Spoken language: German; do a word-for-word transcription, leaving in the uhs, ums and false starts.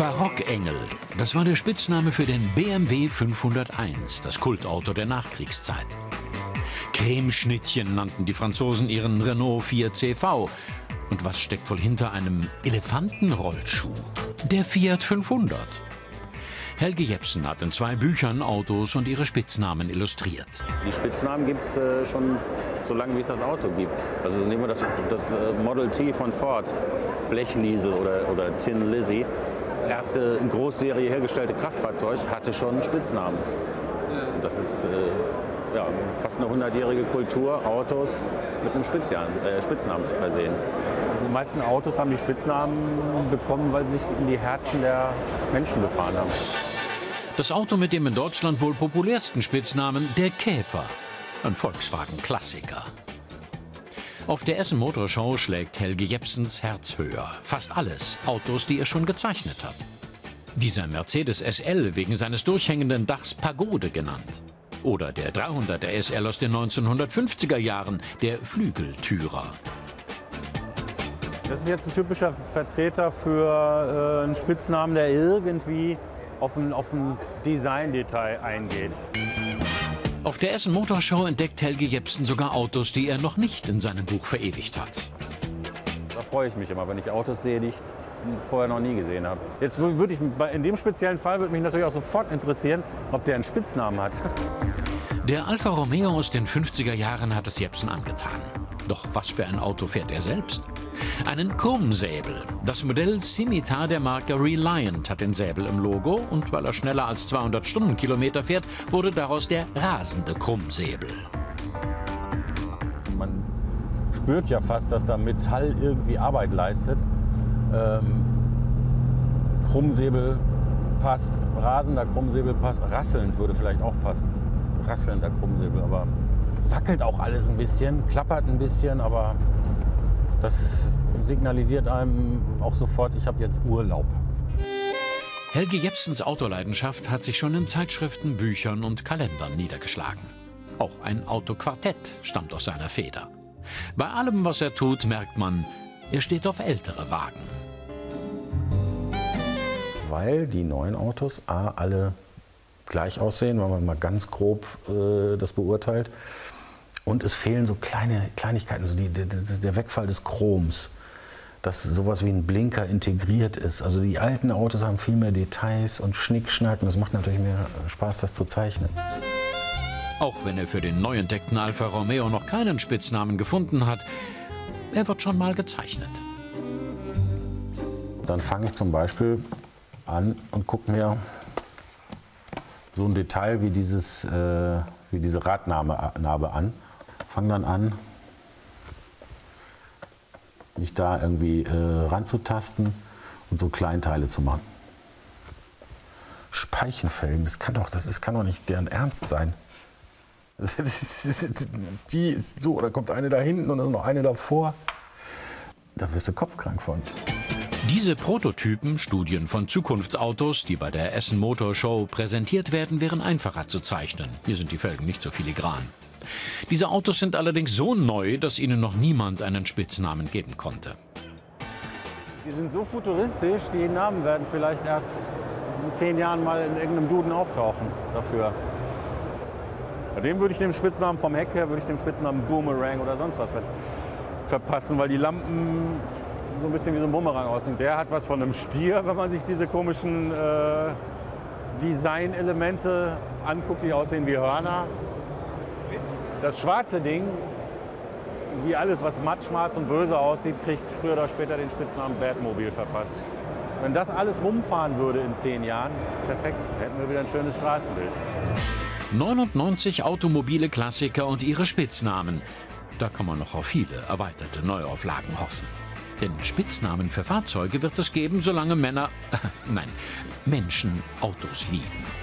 Barockengel, das war der Spitzname für den B M W fünfhunderteins, das Kultauto der Nachkriegszeit. Cremeschnittchen nannten die Franzosen ihren Renault vier C V. Und was steckt wohl hinter einem Elefantenrollschuh? Der Fiat fünfhundert. Helge Jepsen hat in zwei Büchern Autos und ihre Spitznamen illustriert. Die Spitznamen gibt es äh, schon so lange, wie es das Auto gibt. Also nehmen wir das, das äh, Model T von Ford, Blechliesel oder, oder Tin Lizzy. Erste in Großserie hergestellte Kraftfahrzeug hatte schon einen Spitznamen. Und das ist äh, ja, fast eine hundertjährige Kultur, Autos mit einem Spitznamen, äh, Spitznamen zu versehen. Die meisten Autos haben die Spitznamen bekommen, weil sie sich in die Herzen der Menschen gefahren haben. Das Auto mit dem in Deutschland wohl populärsten Spitznamen, der Käfer. Ein Volkswagen-Klassiker. Auf der Essen Motor Show schlägt Helge Jepsens Herz höher. Fast alles Autos, die er schon gezeichnet hat. Dieser Mercedes S L wegen seines durchhängenden Dachs Pagode genannt. Oder der dreihunderter S L aus den neunzehnhundertfünfziger Jahren, der Flügeltürer. Das ist jetzt ein typischer Vertreter für äh, einen Spitznamen, der irgendwie auf ein, auf ein Design-Detail eingeht. Auf der Essen Motor Show entdeckt Helge Jepsen sogar Autos, die er noch nicht in seinem Buch verewigt hat. Da freue ich mich immer, wenn ich Autos sehe, die ich vorher noch nie gesehen habe. Jetzt würde ich, in dem speziellen Fall würde mich natürlich auch sofort interessieren, ob der einen Spitznamen hat. Der Alfa Romeo aus den fünfziger Jahren hat es Jepsen angetan. Doch was für ein Auto fährt er selbst? Einen Krummsäbel. Das Modell Scimitar der Marke Reliant hat den Säbel im Logo und weil er schneller als zweihundert Stundenkilometer fährt, wurde daraus der rasende Krummsäbel. Man spürt ja fast, dass da Metall irgendwie Arbeit leistet. Ähm, Krummsäbel passt, rasender Krummsäbel passt, rasselnd würde vielleicht auch passen. Rasselnder Krummsäbel, aber wackelt auch alles ein bisschen, klappert ein bisschen, aber das signalisiert einem auch sofort, ich habe jetzt Urlaub. Helge Jepsens Autoleidenschaft hat sich schon in Zeitschriften, Büchern und Kalendern niedergeschlagen. Auch ein Autoquartett stammt aus seiner Feder. Bei allem, was er tut, merkt man, er steht auf ältere Wagen. Weil die neuen Autos A, alle gleich aussehen, wenn man mal ganz grob äh, das beurteilt. Und es fehlen so kleine Kleinigkeiten, so die, die, der Wegfall des Chroms, dass sowas wie ein Blinker integriert ist. Also die alten Autos haben viel mehr Details und Schnickschnack und es macht natürlich mehr Spaß, das zu zeichnen. Auch wenn er für den neu entdeckten Alfa Romeo noch keinen Spitznamen gefunden hat, er wird schon mal gezeichnet. Dann fange ich zum Beispiel an und gucke mir so ein Detail wie, dieses, äh, wie diese Radnabe an. Fange dann an, mich da irgendwie äh, ranzutasten und so Kleinteile zu machen. Speichenfelgen, das kann doch, das ist, kann doch nicht deren Ernst sein. Das, das, das, die ist so, da kommt eine da hinten und da ist noch eine davor. Da wirst du kopfkrank von. Diese Prototypen, Studien von Zukunftsautos, die bei der Essen Motor Show präsentiert werden, wären einfacher zu zeichnen. Hier sind die Felgen nicht so filigran. Diese Autos sind allerdings so neu, dass ihnen noch niemand einen Spitznamen geben konnte. Die sind so futuristisch, die Namen werden vielleicht erst in zehn Jahren mal in irgendeinem Duden auftauchen dafür. Bei dem würde ich dem Spitznamen vom Heck her, würde ich dem Spitznamen Boomerang oder sonst was verpassen, weil die Lampen so ein bisschen wie so ein Bumerang aussehen. Der hat was von einem Stier, wenn man sich diese komischen äh, Design-Elemente anguckt, die aussehen wie Hörner. Das schwarze Ding, wie alles, was matt, schwarz und böse aussieht, kriegt früher oder später den Spitznamen Batmobil verpasst. Wenn das alles rumfahren würde in zehn Jahren, perfekt, hätten wir wieder ein schönes Straßenbild. neunundneunzig automobile Klassiker und ihre Spitznamen. Da kann man noch auf viele erweiterte Neuauflagen hoffen. Denn Spitznamen für Fahrzeuge wird es geben, solange Männer, äh, nein, Menschen Autos lieben.